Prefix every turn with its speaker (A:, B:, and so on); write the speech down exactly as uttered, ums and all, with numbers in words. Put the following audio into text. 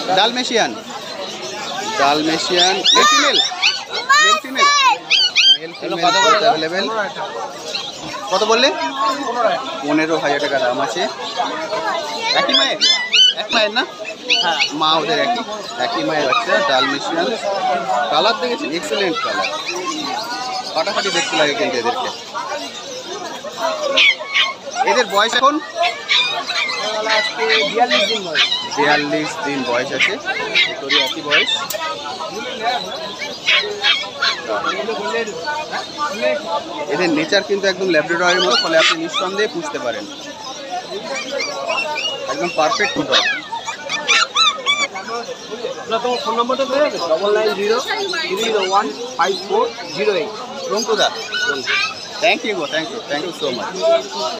A: Dalmatian Dalmatian male female male female male female available. কত বললে? পনেরো হাজার টাকা দাম আছে। একই মায়ের এক মায়ের না? হ্যাঁ, মা ওদের একই একই মায়ের বাচ্চা ডালমেশিয়ান। কালার দেখেছেন? এক্সেলেন্ট কালার, ফাটাফাটি দেখতে লাগে কিন্তু এদেরকে। এদের বয়স এখন বিয়াল্লিশ দিন বয়স আছে, তোরই একই বয়স। এদের নেচার কিন্তু একদম ল্যাব্রাডরের মতো, ফলে আপনি নিঃসন্দেহে পুষতে পারেন, একদম পারফেক্ট মতো।
B: তোমার ফোন নম্বরটা দেওয়া যাবে? Double nine zero three zero one five four zero eight.
A: রঙ্কুদা, থ্যাংক ইউ গো, thank you thank you so much.